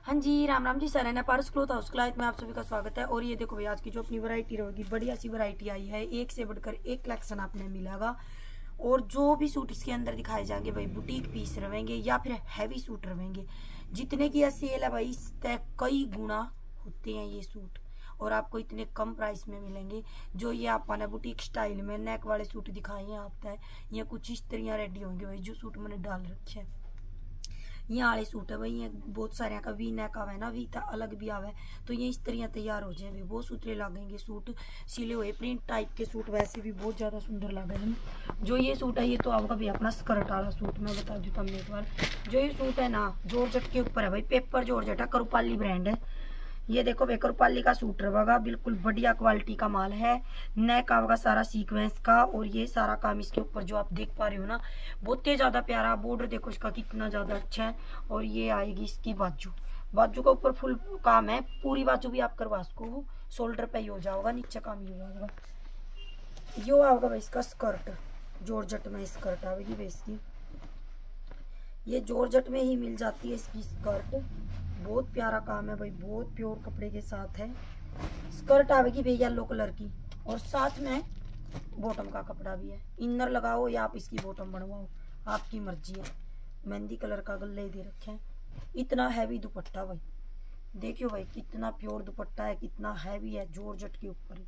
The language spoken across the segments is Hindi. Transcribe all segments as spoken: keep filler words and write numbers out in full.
हाँ जी, Ram Ram ji. Sir Paras cloth house क्लाइट में आप सभी का स्वागत है। और ये देखो भाई, आज की जो अपनी वैरायटी रहेगी, बढ़िया सी वैरायटी आई है। एक से बढ़कर एक कलेक्शन आपने मिलेगा। और जो भी सूट इसके अंदर दिखाए जाएंगे भाई, बुटीक पीस रहेंगे या फिर हैवी सूट रहेंगे। जितने की सेल है भाई, इससे कई गुना होते हैं ये सूट, और आपको इतने कम प्राइस में मिलेंगे। जो ये आपने बुटीक स्टाइल में नेक वाले सूट दिखाए हैं आपका है, ये कुछ इस तरह रेडी होंगे भाई। जो सूट मैंने डाल रखे हैं ये आले सूट है भाई। ये बहुत सारे का वी नेक आवे ना, वी ता अलग भी आवे, तो ये इस तरह तैयार हो जाए। बहुत सुथरे लगेंगे सूट, सिले हुए प्रिंट टाइप के सूट वैसे भी बहुत ज्यादा सुंदर लगे। जो ये सूट है ये तो आपका भी अपना स्कर्ट वाला सूट मैं बता दूँ तुमने एक बार। जो ये सूट है ना, जॉर्जेट के ऊपर है भाई, पेपर जॉर्जेट है, करुपाली ब्रांड है। ये देखो भाई, करुपाली का सूट रहेगा, बिल्कुल बढ़िया क्वालिटी का माल है। नेक आवेगा सारा सीक्वेंस का, और ये सारा काम इसके ऊपर जो आप देख पा रहे हो ना, बहुत ही ज्यादा प्यारा बॉर्डर देखो इसका कितना ज्यादा अच्छा है। और ये आएगी इसकी बाजू, बाजू का ऊपर फुल काम है, पूरी बाजू भी आप करवा सको। शोल्डर पे ही हो जाओगा, नीचे काम ही होगा। यो आएगा भाई इसका स्कर्ट, जॉर्जेट में स्कर्ट आएगी भाई इसकी। ये जॉर्जेट में ही मिल जाती है इसकी स्कर्ट। बहुत प्यारा काम है भाई, बहुत प्योर कपड़े के साथ है। स्कर्ट आवेगी भाई येलो कलर की, और साथ में बॉटम का कपड़ा भी है। इनर लगाओ या आप इसकी बॉटम बनवाओ, आपकी मर्जी है। मेहंदी कलर का गले दे रखे हैं। इतना हैवी दुपट्टा भाई, देखियो भाई कितना प्योर दुपट्टा है, कितना हैवी है, जॉर्जेट के ऊपर।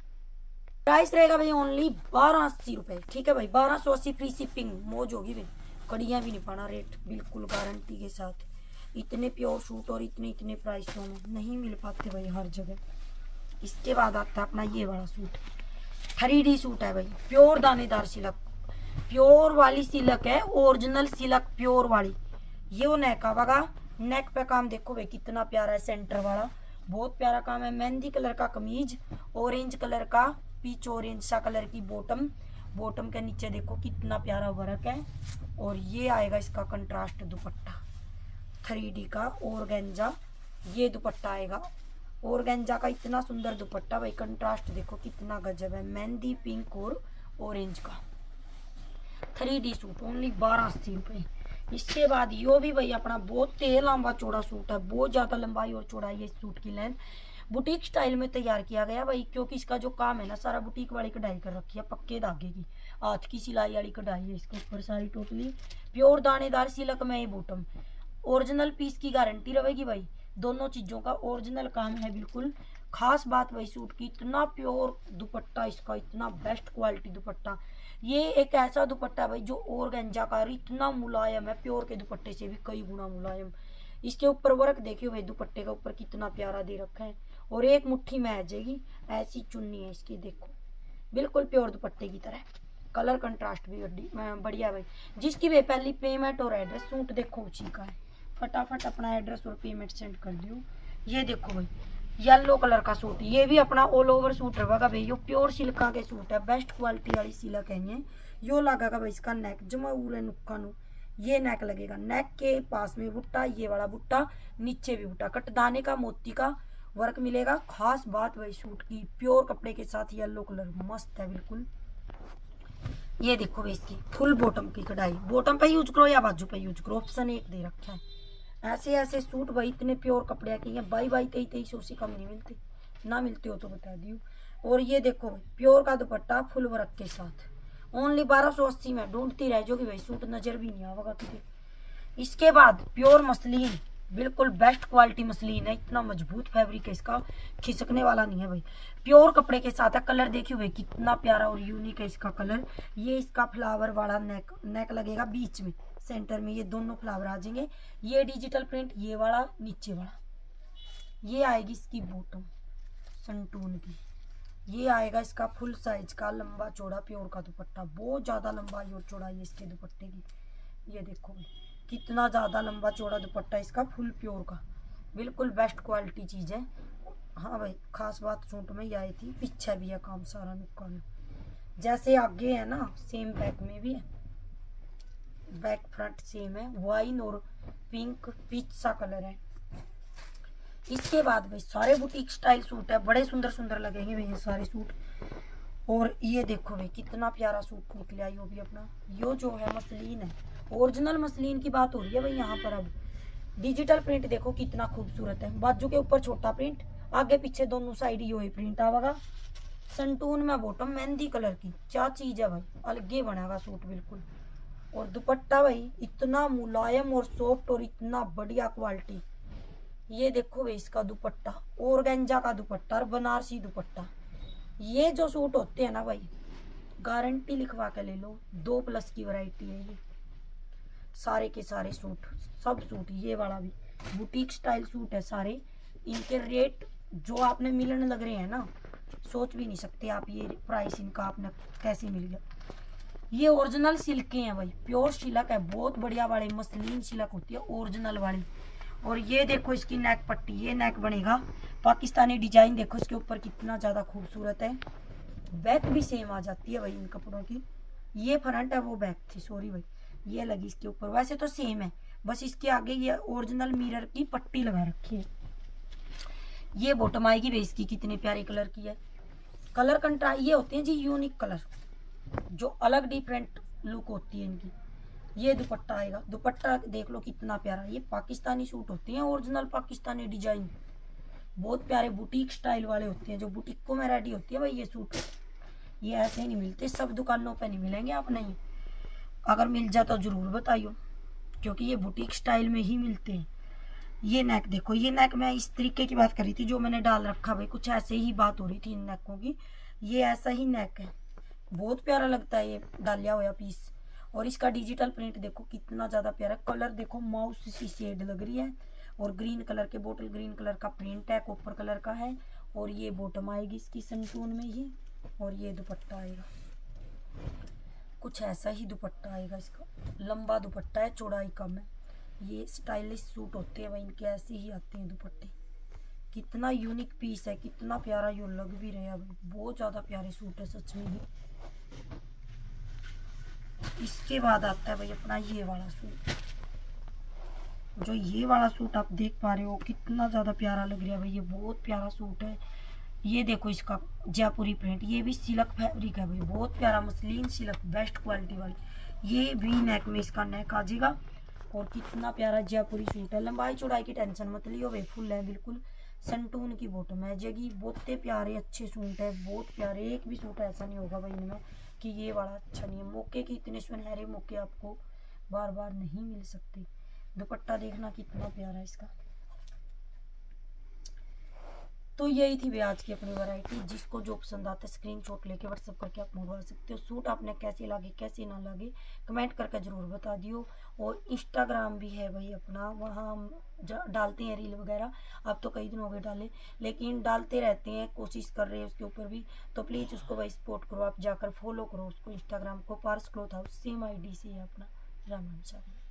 प्राइस रहेगा भाई ओनली बारह अस्सी रुपए। ठीक है भाई, बारह सौ अस्सी फ्री शिपिंग। मौज होगी भाई, कड़ियां भी नहीं पाना, रेट बिल्कुल गारंटी के साथ। इतने प्योर सूट और इतने इतने प्राइसों में नहीं मिल पाते भाई हर जगह। इसके बाद आता है अपना ये वाला सूट, थ्री डी सूट है भाई, प्योर दानेदार सिल्क, प्योर वाली सिल्क है, ओरिजिनल सिल्क प्योर वाली। ये वो नेक आवेगा, नेक पे काम देखो भाई कितना प्यारा है, सेंटर वाला बहुत प्यारा काम है। मेहंदी कलर का कमीज, ऑरेंज कलर का, पीच ऑरेंज सा कलर की बॉटम, बॉटम के नीचे देखो कितना प्यारा वर्क है। और ये आएगा इसका कंट्रास्ट दुपट्टा, थ्री डी का ऑर्गेन्जा ये दुपट्टा आएगा। ऑर्गेन्जा का इतना सुंदर दुपट्टा भाई, कंट्रास्ट देखो कितना गजब है, मेहंदी पिंक और ऑरेंज का थ्री डी सूट ओनली बारह अस्सी रुपए। इसके बाद यो भी भाई अपना बहुत तेज लंबा चौड़ा सूट है, बहुत ज्यादा लंबाई और चौड़ाई है इस सूट की लेंथ। बुटीक स्टाइल में तैयार किया गया भाई, क्योंकि इसका जो काम है ना सारा बुटीक वाली कढ़ाई कर रखी है, पक्के धागे की हाथ की सिलाई वाली कढ़ाई है इसके ऊपर सारी। टोटली प्योर दानेदार सिल्क में ये बॉटम, ओरिजिनल पीस की गारंटी रहेगी भाई। दोनों चीजों का ओरिजिनल काम है बिल्कुल। खास बात भाई सूट की, इतना प्योर दुपट्टा इसका, इतना बेस्ट क्वालिटी दुपट्टा। ये एक ऐसा दुपट्टा है भाई जो ऑर्गेन्जा का, इतना मुलायम है, प्योर के दुपट्टे से भी कई गुना मुलायम। इसके ऊपर वर्क देखियो भाई, दुपट्टे का ऊपर कितना प्यारा दे रखा है, और एक मुट्ठी में आ जाएगी ऐसी चुन्नी है इसकी, देखो बिल्कुल प्योर दुपट्टे की तरह। कलर कंट्रास्ट भी बढ़िया भाई। जिसकी भाई पहली पेमेंट और एड्रेस, सूट देखो उसी का है, फटाफट अपना एड्रेस और पेमेंट सेंड कर दियो। ये देखो भाई येलो कलर का सूट, ये भी अपना ऑल ओवर सूट रहेगा भाई। ये प्योर सिल्का के सूट है, बेस्ट क्वालिटी वाली सिल्क है ये। यो लगेगा भाई इसका नेक, जमा उरे नुक्का नु ये नेक लगेगा, नेक के पास में बुट्टा, ये वाला बुट्टा, नीचे भी बुट्टा, कटदाने का मोती का वर्क मिलेगा। खास बात भाई सूट की, प्योर कपड़े के साथ येलो कलर मस्त है बिल्कुल। ये देखो भाई इसकी फुल बॉटम की कढ़ाई, बॉटम पे यूज करो या बाजू पे यूज करो, ऑप्शन एक दे रखा है। ऐसे ऐसे सूट भाई इतने प्योर कपड़े के हैं, बाई बाई तेई तेईस सौ से कम नहीं मिलते, ना मिलते हो तो बता दियो। और ये देखो भाई प्योर का दुपट्टा फुल वर्क के साथ ओनली बारह सौ अस्सी में ढूंढती रह जाओगी भाई, सूट नजर भी नहीं आवेगा तुझे। इसके बाद प्योर मसलिन, बिल्कुल बेस्ट क्वालिटी मसलिन है, इतना मजबूत फैब्रिक है इसका, खिसकने वाला नहीं है भाई, प्योर कपड़े के साथ है। कलर देखियो भाई कितना प्यारा और यूनिक है इसका कलर। ये इसका फ्लावर वाला नेक, नेक लगेगा बीच में, सेंटर में ये दोनों फ्लावर आ जाएंगे। ये डिजिटल प्रिंट, ये वाला नीचे वाला। ये आएगी इसकी बॉटम संटून की। ये आएगा इसका फुल साइज का लंबा चौड़ा प्योर का दुपट्टा, बहुत ज्यादा लंबाई और चौड़ाई है इसके दुपट्टे की। ये देखो भाई कितना ज्यादा लंबा चौड़ा दुपट्टा इसका, फुल प्योर का, बिल्कुल बेस्ट क्वालिटी चीज है। हाँ भाई खास बात सूट में ये आई थी, पीछे भी है काम सारा नुक्का में, जैसे आगे है ना सेम बैक में भी है, बैक फ्रंट सेम है, वाइन और पिंक पीच सा कलर है। इसके बाद भाई सारे बुटीक स्टाइल सूट है, बड़े सुंदर सुंदर लगेंगे भाई ये सारे सूट। और ये देखो भाई कितना प्यारा सूट निकला, यो भी अपना, यो जो है मसलिन है, ओरिजिनल मसलिन की बात हो रही है भाई यहाँ पर। अब डिजिटल प्रिंट देखो कितना खूबसूरत है। बाजू के ऊपर छोटा प्रिंट, आगे पीछे दोनों साइड यो ही प्रिंट आवेगा। संटून में बॉटम मेहंदी कलर की, क्या चीज है भाई, अलगे बनेगा सूट बिल्कुल। और दुपट्टा भाई इतना मुलायम और सॉफ्ट और इतना बढ़िया क्वालिटी। ये देखो भाई इसका दुपट्टा, ऑर्गेंजा का दुपट्टा और बनारसी दुपट्टा। ये जो सूट होते हैं ना भाई, गारंटी लिखवा के ले लो, दो प्लस की वैरायटी है ये। सारे के सारे सूट, सब सूट, ये वाला भी बुटीक स्टाइल सूट है सारे। इनके रेट जो आपने मिलने लग रहे हैं ना, सोच भी नहीं सकते आप ये प्राइस इनका आपने कैसे मिल गया। ये ओरिजिनल सिल्क के हैं भाई, प्योर सिल्क है, बहुत बढ़िया वाले मसलिन सिल्क होती है ओरिजिनल वाली। और ये देखो इसकी नेक पट्टी, ये नेक बनेगा पाकिस्तानी डिजाइन, देखो इसके ऊपर कितना ज्यादा खूबसूरत है। बैक भी सेम आ जाती है भाई इन कपड़ों की। ये फ्रंट है वो बैक थी, सॉरी भाई, ये लगी इसके ऊपर। वैसे तो सेम है, बस इसके आगे ये ओरिजिनल मिरर की पट्टी लगा रखी है। ये बॉटम आएगी भाई इसकी, कितने प्यारे कलर की है। कलर कंट्रा ये होते हैं जी यूनिक कलर, जो अलग डिफरेंट लुक होती है इनकी। ये दुपट्टा आएगा, दुपट्टा देख लो कितना प्यारा। ये पाकिस्तानी सूट होते हैं ओरिजिनल पाकिस्तानी डिजाइन, बहुत प्यारे बुटीक स्टाइल वाले होते हैं, जो बुटीकों में रेडी होती है भाई ये सूट। ये ऐसे ही नहीं मिलते, सब दुकानों पे नहीं मिलेंगे आप, नहीं। अगर मिल जाए तो जरूर बताइयो, क्योंकि ये बुटीक स्टाइल में ही मिलते हैं। ये नेक देखो, ये नेक मैं इस तरीके की बात कर रही थी जो मैंने डाल रखा भाई, कुछ ऐसे ही बात हो रही थी इन नेकों की। ये ऐसा ही नेक है, बहुत प्यारा लगता है ये डालिया हुआ पीस। और इसका डिजिटल प्रिंट देखो कितना ज्यादा प्यारा, कलर देखो माउस सी शेड लग रही है। और ग्रीन कलर के, बोटल ग्रीन कलर का प्रिंट है, कॉपर कलर का है। और ये बॉटम आएगी इसकी संटून में ही, और ये दुपट्टा आएगा कुछ ऐसा ही दुपट्टा आएगा इसका। लंबा दुपट्टा है, चौड़ाई कम है। ये स्टाइलिश सूट होते हैं भाई इनके, ऐसे ही आते हैं दुपट्टे। कितना यूनिक पीस है, कितना प्यारा यो लग भी रहा है भाई, बहुत ज्यादा प्यारे सूट है सच में ही। इसके बाद आता है भाई अपना ये वाला सूट। जो ये वाला सूट आप देख पा रहे हो कितना ज्यादा प्यारा लग रहा है भाई, ये बहुत प्यारा सूट है। ये देखो इसका जयपुरी प्रिंट, ये भी सिल्क फैब्रिक है भाई, बहुत प्यारा मसलिन सिल्क, बेस्ट क्वालिटी वाली। ये भी नेक में इसका नेक आ जाएगा। और कितना प्यारा जयपुरी सूट है, लंबाई चौड़ाई की टेंशन मत लियो भाई, फुल है बिल्कुल। संटून की बॉटम है जगी, बहुत प्यारे अच्छे सूट है, बहुत प्यारे। एक भी सूट ऐसा नहीं होगा भाई इनमें कि ये वाला अच्छा नहीं है। मौके के इतने सुनहरे मौके आपको बार बार नहीं मिल सकते। दुपट्टा देखना कितना प्यारा है इसका। तो यही थी भाई आज की अपनी वैरायटी। जिसको जो पसंद आता है स्क्रीनशॉट लेके व्हाट्सएप करके आप मंगवा सकते हो। सूट आपने कैसे लागे कैसे ना लागे कमेंट करके जरूर बता दियो। और इंस्टाग्राम भी है भाई अपना, वहाँ हम डालते हैं रील वगैरह। अब तो कई दिन हो गए डाले, लेकिन डालते रहते हैं, कोशिश कर रहे हैं उसके ऊपर भी। तो प्लीज़ उसको भाई सपोर्ट करो, आप जाकर फॉलो करो उसको इंस्टाग्राम को। Paras cloth house same I D से है अपना, राम राम।